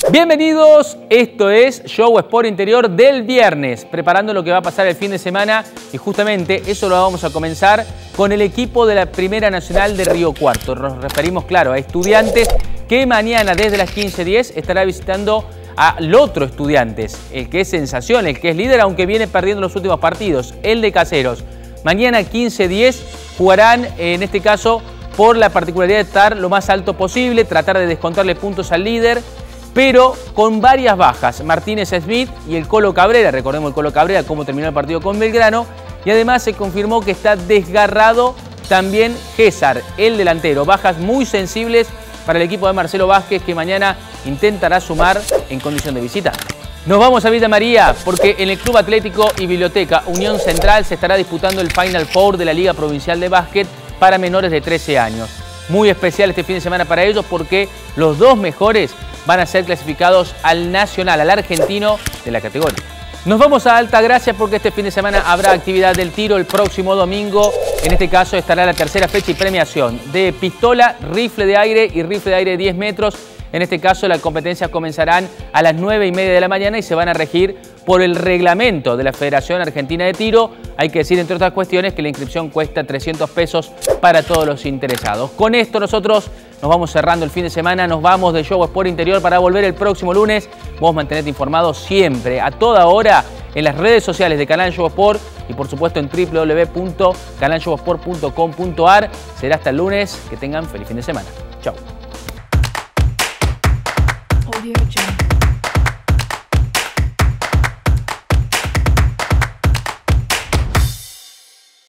Bienvenidos, esto es Show Sport Interior del viernes, preparando lo que va a pasar el fin de semana y justamente eso lo vamos a comenzar con el equipo de la Primera Nacional de Río Cuarto. Nos referimos, claro, a Estudiantes que mañana desde las 15:10 estará visitando al otro Estudiantes, el que es sensación, el que es líder, aunque viene perdiendo los últimos partidos, el de Caseros. Mañana 15:10 jugarán, en este caso, por la particularidad de estar lo más alto posible, tratar de descontarle puntos al líder, pero con varias bajas. Martínez Smith y el Colo Cabrera, recordemos el Colo Cabrera, cómo terminó el partido con Belgrano, y además se confirmó que está desgarrado también César, el delantero. Bajas muy sensibles para el equipo de Marcelo Vázquez, que mañana intentará sumar en condición de visitante. Nos vamos a Villa María porque en el Club Atlético y Biblioteca Unión Central se estará disputando el Final Four de la Liga Provincial de Básquet para menores de 13 años. Muy especial este fin de semana para ellos porque los dos mejores van a ser clasificados al nacional, al argentino de la categoría. Nos vamos a Altagracia porque este fin de semana habrá actividad del tiro el próximo domingo. En este caso estará la tercera fecha y premiación de pistola, rifle de aire y rifle de aire de 10 metros. En este caso las competencias comenzarán a las 9:30 de la mañana y se van a regir por el reglamento de la Federación Argentina de Tiro. Hay que decir, entre otras cuestiones, que la inscripción cuesta 300 pesos para todos los interesados. Con esto nosotros nos vamos cerrando el fin de semana, nos vamos de Show Sport Interior para volver el próximo lunes. Vos mantenete informado siempre, a toda hora, en las redes sociales de Canal Show Sport y por supuesto en www.canalshowsport.com.ar. Será hasta el lunes, que tengan feliz fin de semana. Chau.